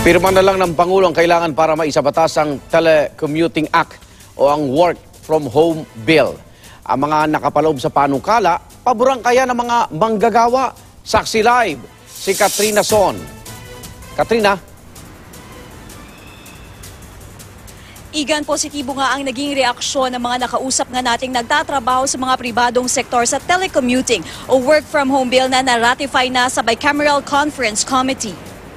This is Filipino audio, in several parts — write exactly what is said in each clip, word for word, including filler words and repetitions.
Pirma na lang ng Pangulo ang kailangan para maisabatas ang Telecommuting Act o ang Work from Home Bill. Ang mga nakapaloob sa panukala, paborang kaya ng mga manggagawa. Saksi Live, si Katrina Son. Katrina? Igan, positibo nga ang naging reaksyon ng mga nakausap nga nating nagtatrabaho sa mga pribadong sektor sa telecommuting o work from home bill na na-ratify na sa Bicameral Conference Committee.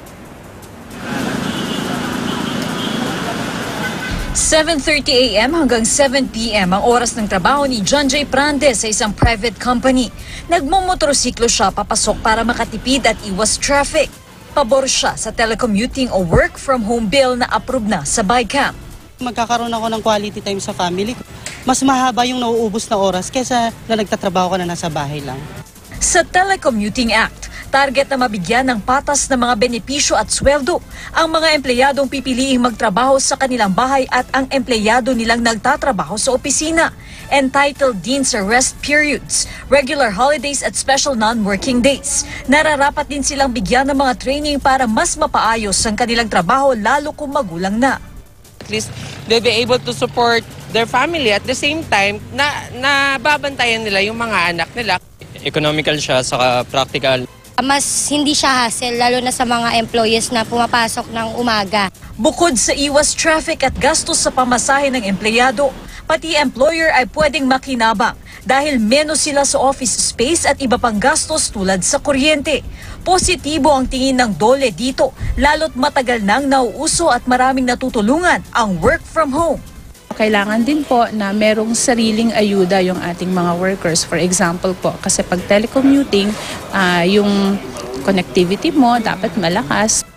seven thirty a m hanggang seven p m ang oras ng trabaho ni John J. Prandes sa isang private company. Nagmumotorsiklo siya papasok para makatipid at iwas traffic. Pabor siya sa telecommuting o work from home bill na approve na sa BICAM. Magkakaroon ako ng quality time sa family ko. Mas mahaba yung nauubos na oras kaysa na nagtatrabaho ka na nasa bahay lang. Sa Telecommuting Act, target na mabigyan ng patas na mga benepisyo at sweldo ang mga empleyadong pipiliing magtrabaho sa kanilang bahay at ang empleyado nilang nagtatrabaho sa opisina. Entitled din sa rest periods, regular holidays at special non-working days. Nararapat din silang bigyan ng mga training para mas mapaayos ang kanilang trabaho lalo kung magulang na. At least they'll be able to support their family at the same time na nababantayan nila yung mga anak nila. Economical siya, saka practical. Mas hindi siya hassle, lalo na sa mga employees na pumapasok ng umaga. Bukod sa iwas traffic at gastos sa pamasahe ng empleyado, pati employer ay pwedeng makinabang dahil menos sila sa office space at iba pang gastos tulad sa kuryente. Positibo ang tingin ng DOLE dito, lalo't matagal nang nauuso at maraming natutulungan ang work from home. Kailangan din po na merong sariling ayuda yung ating mga workers. For example po, kasi pag telecommuting, uh, yung connectivity mo dapat malakas.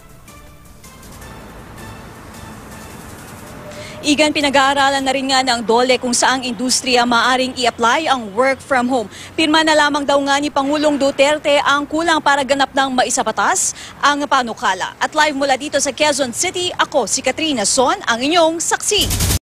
Igan, pinag-aaralan na rin nga ng DOLE kung saang industriya maaring i-apply ang work from home. Pirma na lamang daw nga ni Pangulong Duterte ang kulang para ganap ng maisabatas ang panukala. At live mula dito sa Quezon City, ako si Katrina Son, ang inyong saksi.